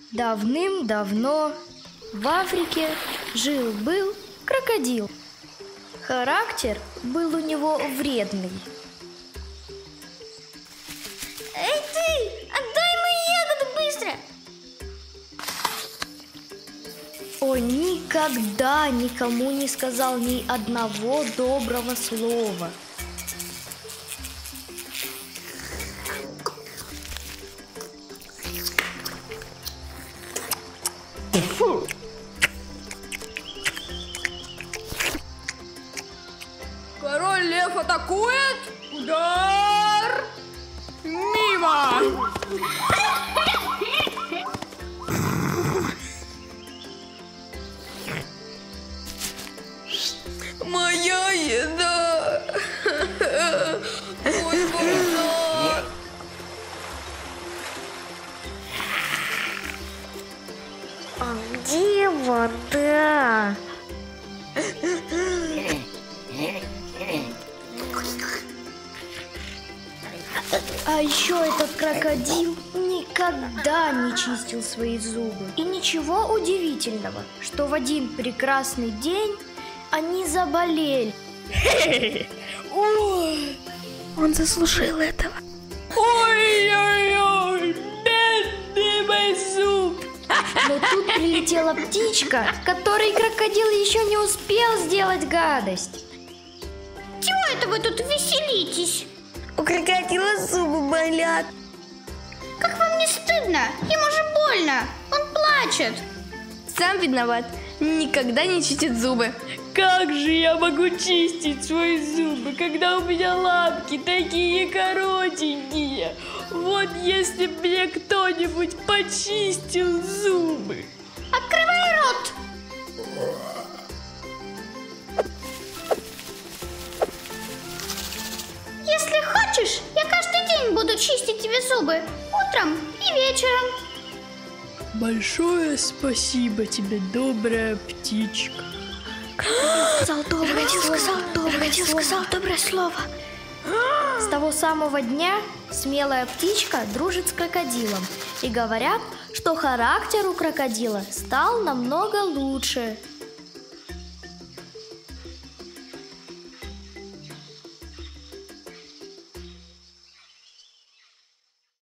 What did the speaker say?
Давным-давно в Африке жил-был крокодил. Характер был у него вредный. Эй ты, отдай мою ягоду быстро! Он никогда никому не сказал ни одного доброго слова. Фу. Король лев атакует! Удар! Мимо! Моя еда! Мой базар! А где вода? А еще этот крокодил никогда не чистил свои зубы. И ничего удивительного, что в один прекрасный день они заболели. Он заслужил этого. Ой-ой-ой! Бедный мой зуб! Но тут прилетела птичка, которой крокодил еще не успел сделать гадость. Чего это вы тут веселитесь? У крокодила зубы болят. Как вам не стыдно? Ему же больно. Он плачет. Сам виноват. Никогда не чистит зубы. Как же я могу чистить свои зубы, когда у меня лапки такие коротенькие? Вот если бы мне кто-нибудь почистил зубы. Открывай рот. Если хочешь, я каждый день буду чистить тебе зубы. Утром и вечером. Большое спасибо тебе, добрая птичка. Крокодил сказал доброе слово. С того самого дня смелая птичка дружит с крокодилом. И говорят, что характер у крокодила стал намного лучше.